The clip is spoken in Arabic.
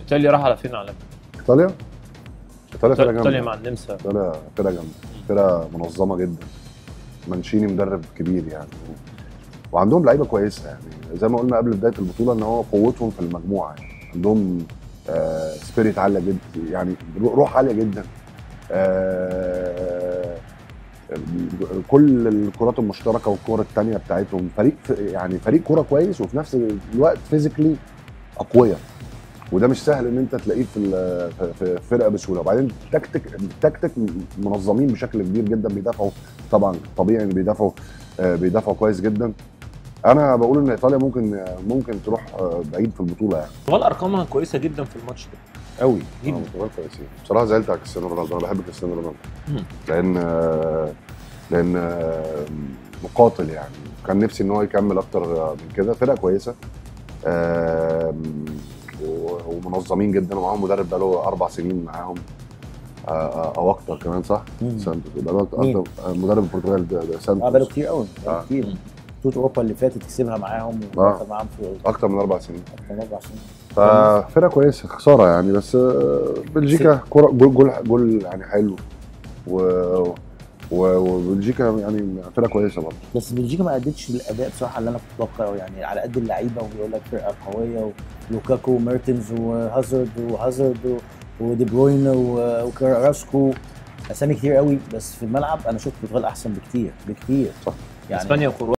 ايطاليا راح على فين على ايطاليا فرقه جامده. ايطاليا مع النمسا فرقه جامده، فرقه منظمه جدا. مانشيني مدرب كبير يعني، وعندهم لعيبه كويسه يعني. زي ما قلنا قبل بدايه البطوله ان هو قوتهم في المجموعه يعني. عندهم سبيريت عاليه جدا يعني، روح عاليه جدا. كل الكرات المشتركه والكور الثانيه بتاعتهم فريق يعني فريق كوره كويس، وفي نفس الوقت فيزيكلي اقوياء، وده مش سهل ان انت تلاقيه في فرقه بسهوله. وبعدين التكتيك منظمين بشكل كبير جدا، بيدافعوا طبعا طبيعي، بيدافعوا كويس جدا. انا بقول ان ايطاليا ممكن تروح بعيد في البطوله يعني. والله ارقامها كويسه جدا في الماتش ده قوي جدا. كويسين بصراحه. زعلت على كريستيانو رونالدو، انا بحب كريستيانو رونالدو لان مقاتل يعني. كان نفسي ان هو يكمل اكتر من كده. فرقه كويسه ومنظمين جدا، ومعاهم مدرب بقاله 4 سنين معاهم او اكتر كمان، صح؟ سانتوس بقاله اكتر. مدرب البرتغال ده سانتوس بقاله كتير قوي، كتير. بطوله اوروبا اللي فاتت كسبها معاهم واخد معاهم في اكتر من 4 سنين. اكتر من 4 سنين. ففرقه كويسه، خساره يعني. بس بلجيكا كوره جول يعني حلو، وبلجيكا يعني فرقه كويسه برضه. بس بلجيكا ما ادتش الاداء بصراحه اللي انا كنت متوقعه يعني، على قد اللعيبه وبيقول لك فرقه قويه، ولوكاكو وميرتنز وهازارد ودي بروين وكاراسكو، اسامي كتير قوي. بس في الملعب انا شفت البرتغال احسن بكتير صح. يعني. اسبانيا وكرواتيا